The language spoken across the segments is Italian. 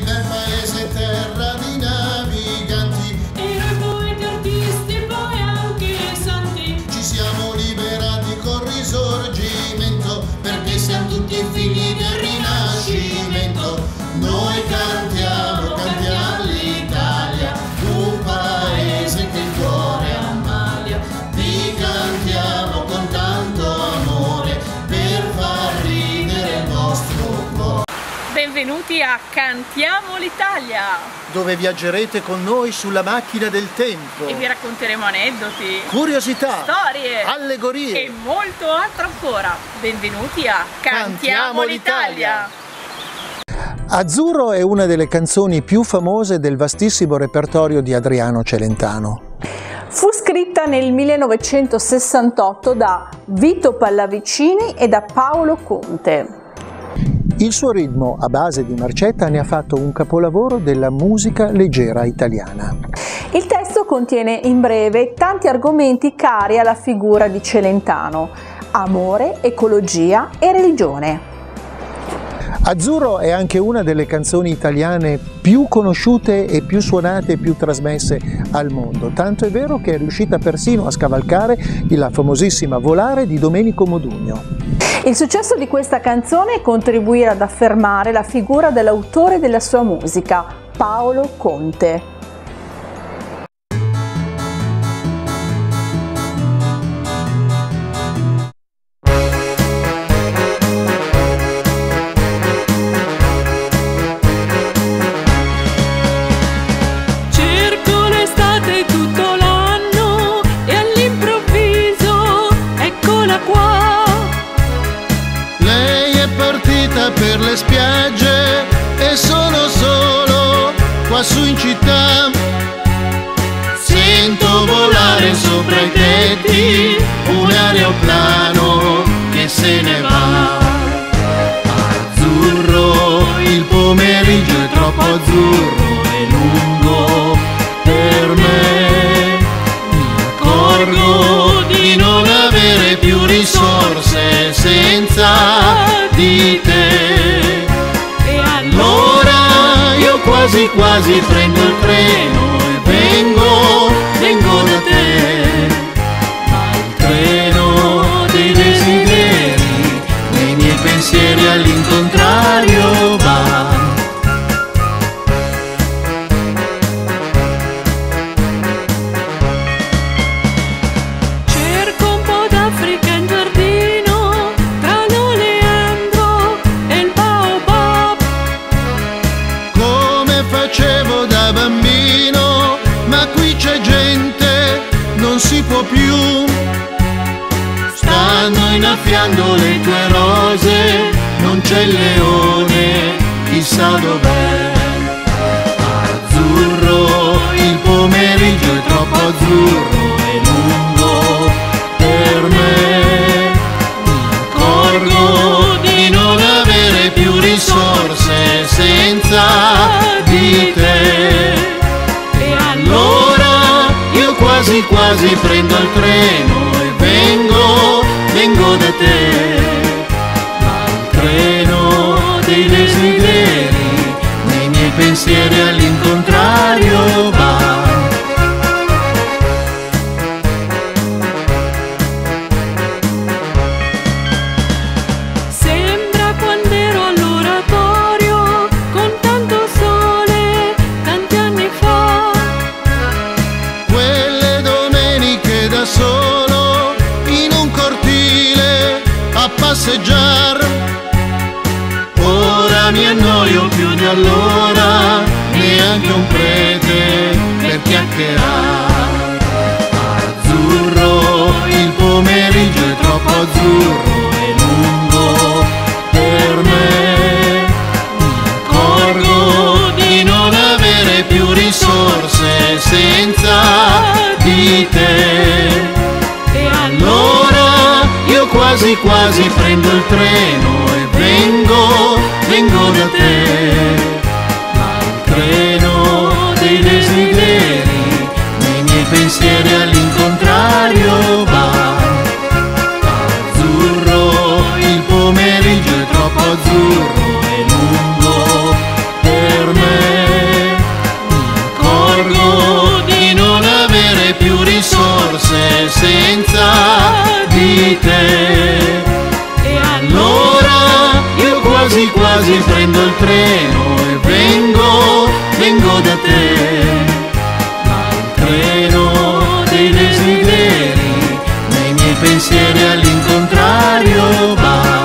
bel paese terra di naviganti, e noi poeti, artisti, poi anche santi, ci siamo liberati col risorgimento, perché siamo tutti figli del rinascimento. Noi cantiamo, cantiamo l'Italia, un paese che il cuore ammalia. Vi cantiamo con tanto amore per far ridere il nostro cuore. benvenuti a Cantiamo l'Italia, dove viaggerete con noi sulla macchina del tempo. e vi racconteremo aneddoti, Curiosità, storie, allegorie e molto altro ancora. Benvenuti a Cantiamo l'Italia. Azzurro è una delle canzoni più famose del vastissimo repertorio di Adriano Celentano. Fu scritta nel 1968 da Vito Pallavicini e da Paolo Conte. Il suo ritmo, a base di marcetta, ne ha fatto un capolavoro della musica leggera italiana. Il testo contiene in breve tanti argomenti cari alla figura di Celentano: amore, ecologia e religione. Azzurro è anche una delle canzoni italiane più conosciute e più suonate e più trasmesse al mondo, tanto è vero che è riuscita persino a scavalcare la famosissima Volare di Domenico Modugno. Il successo di questa canzone contribuì ad affermare la figura dell'autore della sua musica, Paolo Conte. Per le spiagge e sono solo qua su in città. Sento volare sopra i tetti un aeroplano che se ne va. Azzurro, il pomeriggio è troppo azzurro e lungo per me. Mi accorgo di non avere più risorse senza di te, e allora io quasi quasi prendo il treno e vengo da te. Ma il treno dei desideri, dei miei pensieri all'incontrario va. Non si può più, stanno innaffiando le tue rose, non c'è il leone, chissà dov'è. Azzurro, il pomeriggio è troppo azzurro e lungo per me. Mi accorgo di non avere più risorse senza di te, e allora quasi quasi prendo il treno e vengo da te. Ma il treno dei desideri, nei miei pensieri all'incontrario va. Solo in un cortile a passeggiar, ora mi annoio più di allora, neanche un prete per chiacchierare. Azzurro, il pomeriggio è troppo azzurro e lungo per me. Mi accorgo di non avere più risorse senza di te, e allora io quasi quasi prendo il treno e vengo da te. Ma il treno dei desideri, nei miei pensieri all'incontrario va. Azzurro, il pomeriggio è troppo azzurro e lungo per me. quasi quasi prendo il treno e vengo da te. Ma il treno dei desideri, nei miei pensieri all'incontrario va.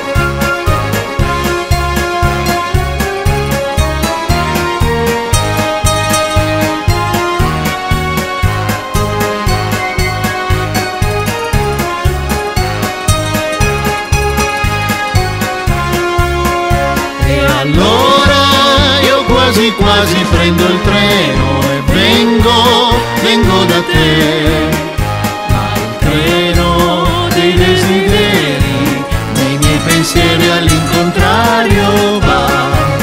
Allora io quasi quasi prendo il treno e vengo da te. Ma il treno dei desideri, nei miei pensieri all'incontrario va.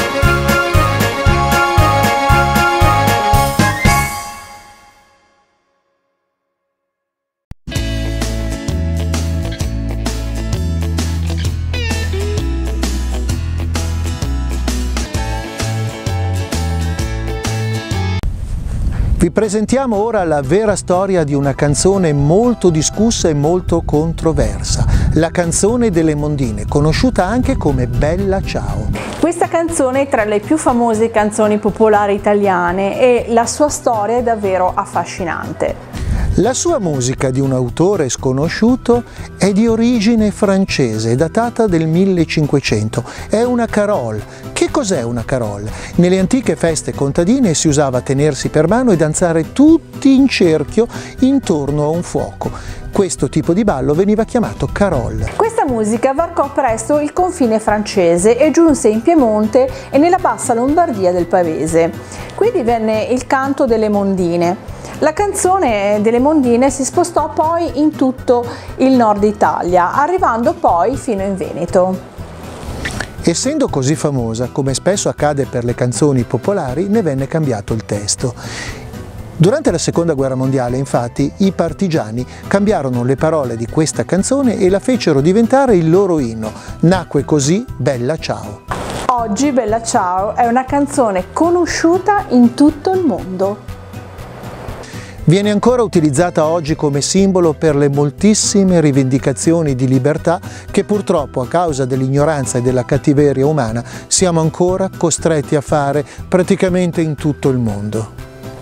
Vi presentiamo ora la vera storia di una canzone molto discussa e molto controversa, la canzone delle Mondine, conosciuta anche come Bella Ciao. Questa canzone è tra le più famose canzoni popolari italiane e la sua storia è davvero affascinante. La sua musica, di un autore sconosciuto, è di origine francese, datata del 1500. È una carole. Che cos'è una carole? Nelle antiche feste contadine si usava tenersi per mano e danzare tutti in cerchio intorno a un fuoco. Questo tipo di ballo veniva chiamato carole. Questa musica varcò presto il confine francese e giunse in Piemonte e nella bassa Lombardia del Pavese. Qui divenne il canto delle Mondine. La canzone delle Mondine si spostò poi in tutto il nord Italia, arrivando poi fino in Veneto. Essendo così famosa, come spesso accade per le canzoni popolari, ne venne cambiato il testo. Durante la Seconda Guerra Mondiale, infatti, i partigiani cambiarono le parole di questa canzone e la fecero diventare il loro inno. Nacque così Bella Ciao. Oggi Bella Ciao è una canzone conosciuta in tutto il mondo. Viene ancora utilizzata oggi come simbolo per le moltissime rivendicazioni di libertà che purtroppo, a causa dell'ignoranza e della cattiveria umana, siamo ancora costretti a fare praticamente in tutto il mondo.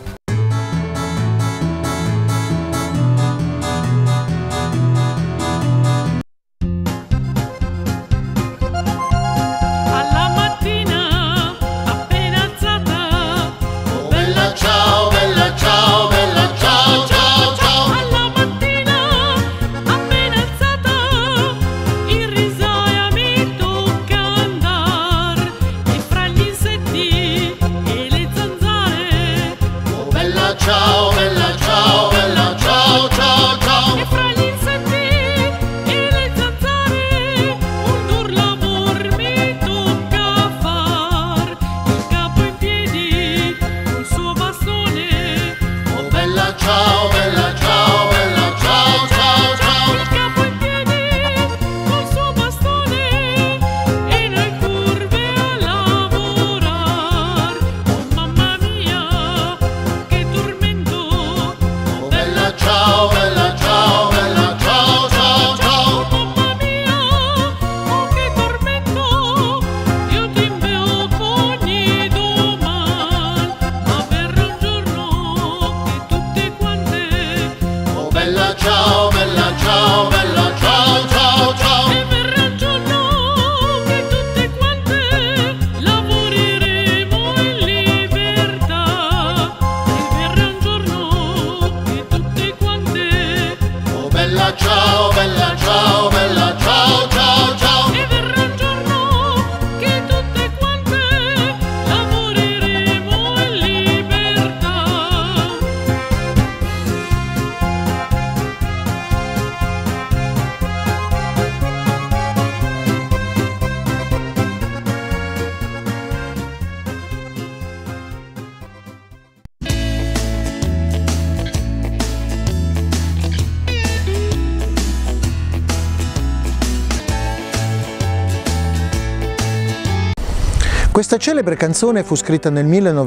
Questa celebre canzone fu scritta nel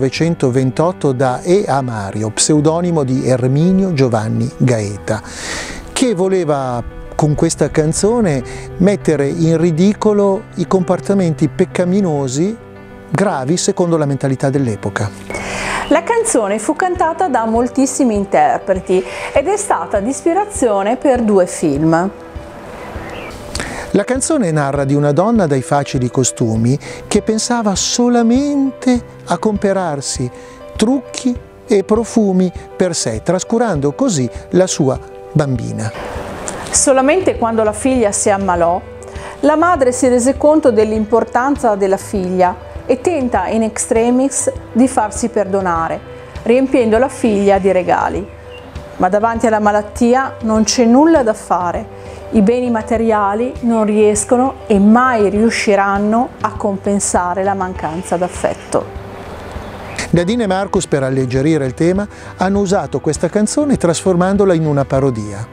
1928 da E. A. Mario, pseudonimo di Erminio Giovanni Gaeta, che voleva con questa canzone mettere in ridicolo i comportamenti peccaminosi gravi secondo la mentalità dell'epoca. La canzone fu cantata da moltissimi interpreti ed è stata di ispirazione per 2 film. La canzone narra di una donna dai facili costumi che pensava solamente a comperarsi trucchi e profumi per sé, trascurando così la sua bambina. Solamente quando la figlia si ammalò, la madre si rese conto dell'importanza della figlia e tenta in extremis di farsi perdonare, riempiendo la figlia di regali. Ma davanti alla malattia non c'è nulla da fare. I beni materiali non riescono e mai riusciranno a compensare la mancanza d'affetto. Nadine e Marcus, per alleggerire il tema, hanno usato questa canzone trasformandola in una parodia.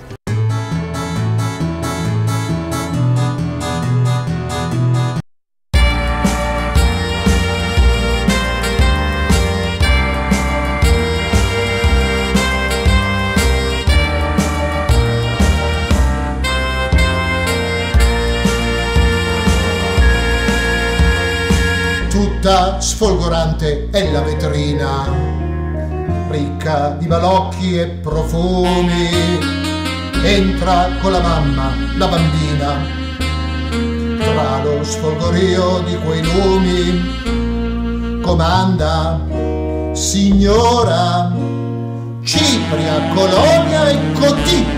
Tutta sfolgorante è la vetrina, ricca di balocchi e profumi. Entra con la mamma la bambina, tra lo sfolgorio di quei lumi. Comanda, signora, cipria, colonia e cotì.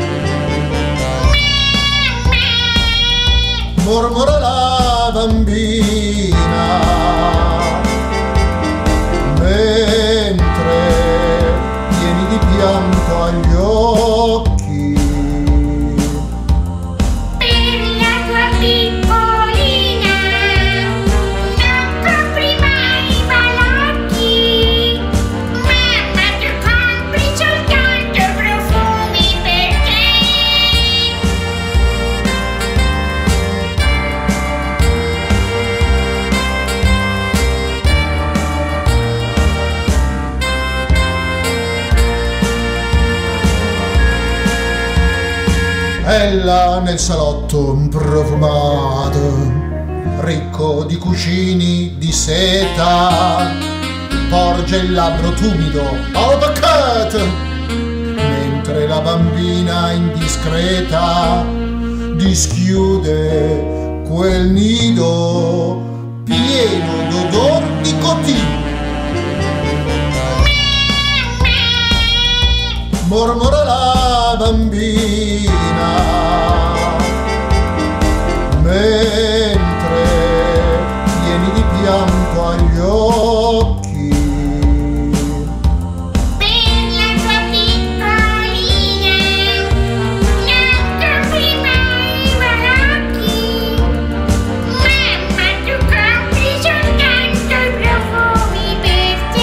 Mormora la bambina, mentre pieni di pianto agli occhi. Per la tua piccolina non compri mai i balocchi, mamma, tu compri soltanto profumi per te. Ella nel salotto profumato, ricco di cuscini di seta, porge il labbro tumido al bacchetto, mentre la bambina indiscreta dischiude quel nido pieno d'odor di cotì. Mormora la bambina, mentre pieni di pianto agli occhi. Per la tua piccolina non compri mai i balocchi, mamma, tu compri soltanto i profumi per te.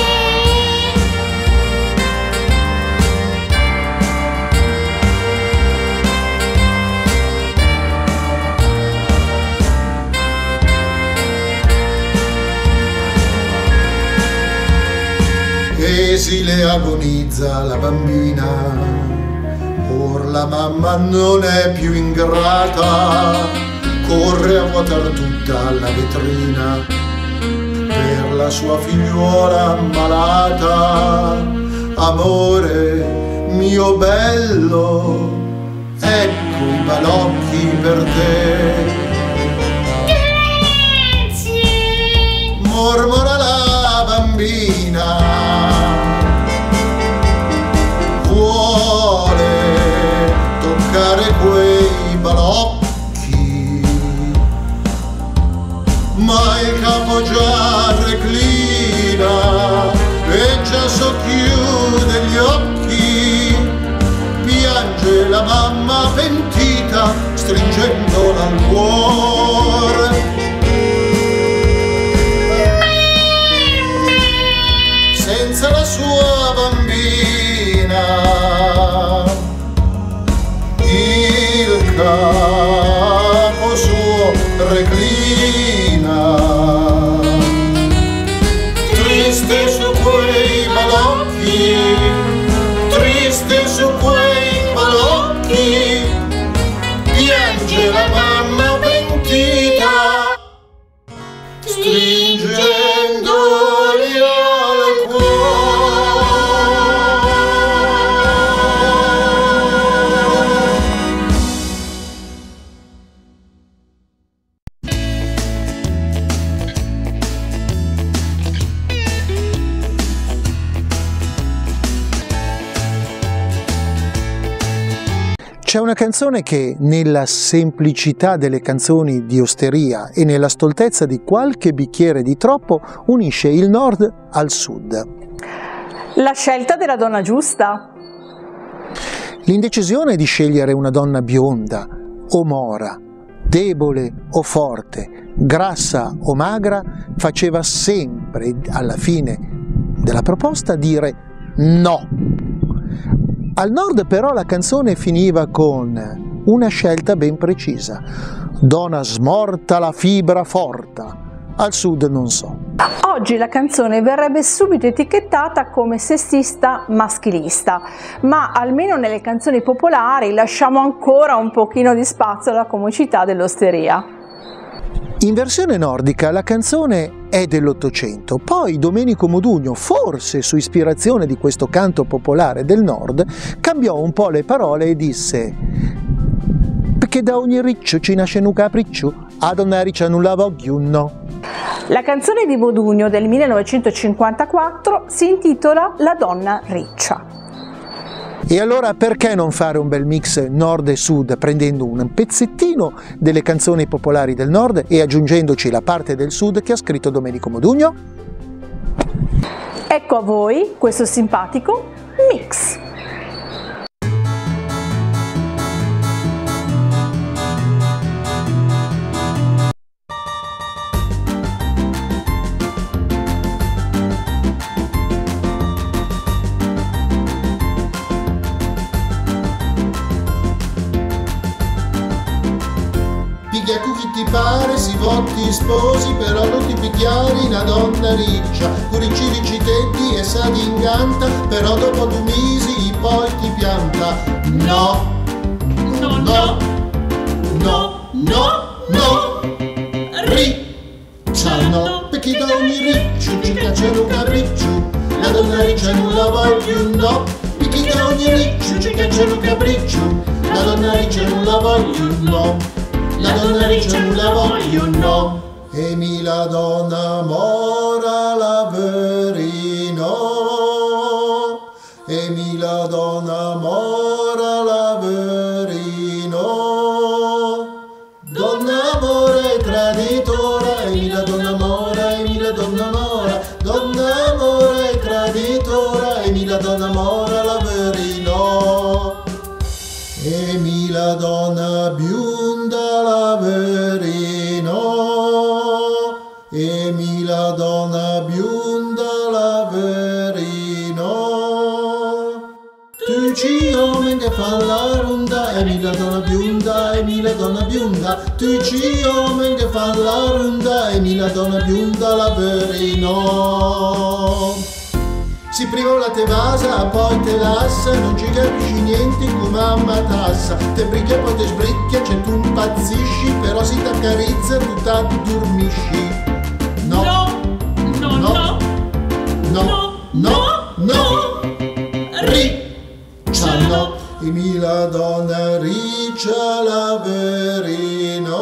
Esile agonizza la bambina, or la mamma non è più ingrata, corre a vuotar tutta la vetrina per la sua figliuola malata. Amore mio bello, ecco i balocchi per te. Grazie. Mormora la bambina, vuole toccare quei balocchi, ma il capo già reclina e già socchiude gli occhi. Piange la mamma pentita, stringendola al cuore. Senza la sua bambina, il capo suo reclina, triste su quei balocchi, triste su quei balocchi, stringendoli al cuore. C'è una canzone che, nella semplicità delle canzoni di osteria e nella stoltezza di qualche bicchiere di troppo, unisce il nord al sud. La scelta della donna giusta. L'indecisione di scegliere una donna bionda o mora, debole o forte, grassa o magra, faceva sempre, alla fine della proposta, dire no. Al nord però la canzone finiva con una scelta ben precisa: donna smorta la fibra forta. Al sud non so. Oggi la canzone verrebbe subito etichettata come sessista maschilista, ma almeno nelle canzoni popolari lasciamo ancora un pochino di spazio alla comicità dell'osteria. In versione nordica la canzone è dell'Ottocento, poi Domenico Modugno, forse su ispirazione di questo canto popolare del nord, cambiò un po' le parole e disse: perché da ogni riccio ci nasce un capriccio, a donna riccia non la voglio no. La canzone di Modugno del 1954 si intitola La donna riccia. E allora perché non fare un bel mix nord e sud, prendendo un pezzettino delle canzoni popolari del nord e aggiungendoci la parte del sud che ha scritto Domenico Modugno? Ecco a voi questo simpatico mix. Piglia cu chi ti pare, si votti sposi, però non ti picchiari una donna riccia. Curici ricci tetti e sa di inganta, però dopo 2 mesi poi ti pianta. No, no, no, no, no, no, riccia no, perché da ogni riccio ci piace un capriccio. La donna riccia non la voglio no, perché da ogni riccio ci piace un capriccio. La donna riccia non la voglio no. La donna riccia non la voglio no. E mi la donna mora la verino. E mi la donna mora la verino. Donna amore traditora. E mi la donna mora, e mi la donna mora. Donna amore traditora. E mi la donna mora la verino. E mi la donna bionda la verino. E mi la donna bionda la verino. Tu ci uomini che fa la ronda. E mi la donna bionda, e mi la donna bionda. Tu ci uomini che fa la ronda. E mi la donna bionda la verino. Si prima la te vasa, poi te lassa, non ci capisci niente come mamma tassa. Te bricchia, poi te sbricchia, cioè tu impazzisci, però si t'accarezza, tu t'addormisci. No, no, no, no, no, no, riccia no. E mi la donna riccia la verino.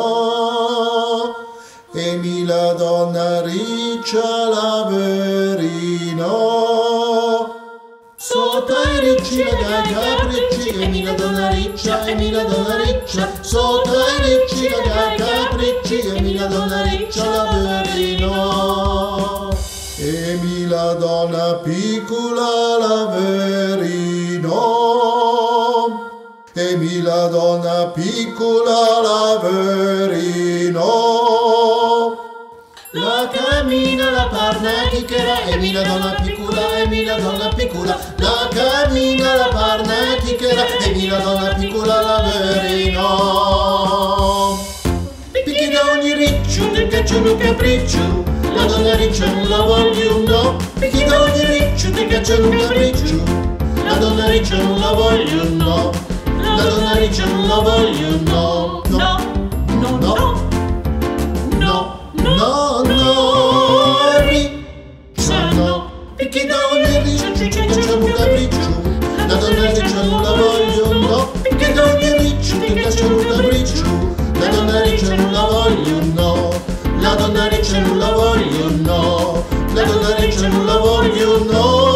E mi la donna riccia la verino. Sotto i ricci la capricci, e mi la donna riccia, e mi la donna riccia. Sotto i ricci la capricci, e mi la donna riccia la verino. E mi la donna piccola la verino. E mi la donna piccola la verino. La cammina la parnatichera, e mi la donna piccola, e mi la donna piccola. La cammina la parnatichera, e mi la donna piccola la verino. Picchi da ogni riccio, ti piace un capriccio. La donna riccia non la voglio no. Picchi da ogni riccio, ti piace un capriccio. La donna riccia non la voglio no. La donna riccia non la voglio no. No, no, no, no, no, no. non la voglio no, la dollareccia non la voglio no.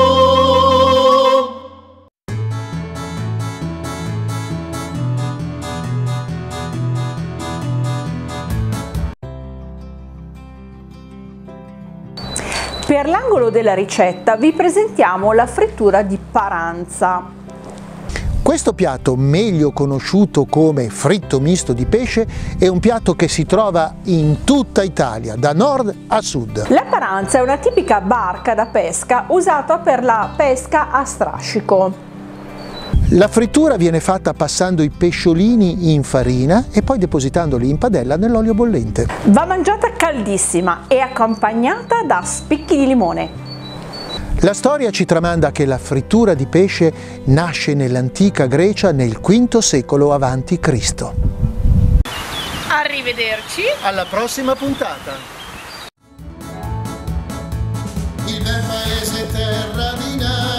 Per l'angolo della ricetta vi presentiamo la frittura di paranza. Questo piatto, meglio conosciuto come fritto misto di pesce, è un piatto che si trova in tutta Italia, da nord a sud. La paranza è una tipica barca da pesca usata per la pesca a strascico. La frittura viene fatta passando i pesciolini in farina e poi depositandoli in padella nell'olio bollente. Va mangiata caldissima e accompagnata da spicchi di limone. La storia ci tramanda che la frittura di pesce nasce nell'antica Grecia nel V secolo a.C. Arrivederci. Alla prossima puntata! Il bel paese terra di nascita.